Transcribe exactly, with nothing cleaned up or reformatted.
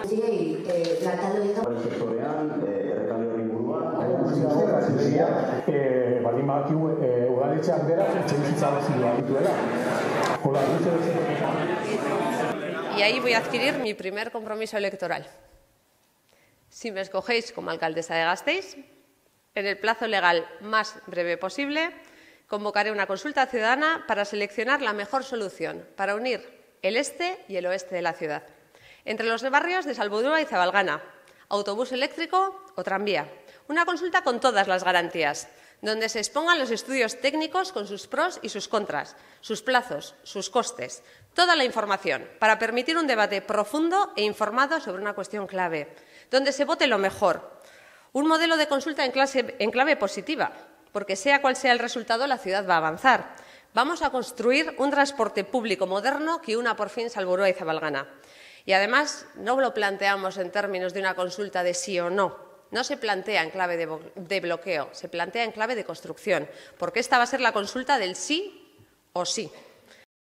Baldin badakigu udaletxeak bera etxebizitza bazilua dituela. Y ahí voy a adquirir mi primer compromiso electoral. Si me escogéis como alcaldesa de Gasteiz, en el plazo legal más breve posible, convocaré una consulta ciudadana para seleccionar la mejor solución para unir el este y el oeste de la ciudad. Entre los barrios de Salburua y Zabalgana, autobús eléctrico o tranvía. Una consulta con todas las garantías, donde se expongan los estudios técnicos con sus pros y sus contras, sus plazos, sus costes, toda la información para permitir un debate profundo e informado sobre una cuestión clave, donde se vote lo mejor. Un modelo de consulta en, clase, en clave positiva, porque sea cual sea el resultado, la ciudad va a avanzar. Vamos a construir un transporte público moderno que una por fin Salburua y Zabalgana. Y además no lo planteamos en términos de una consulta de sí o no. No se plantea en clave de, de bloqueo, se plantea en clave de construcción, porque esta va a ser la consulta del sí o sí.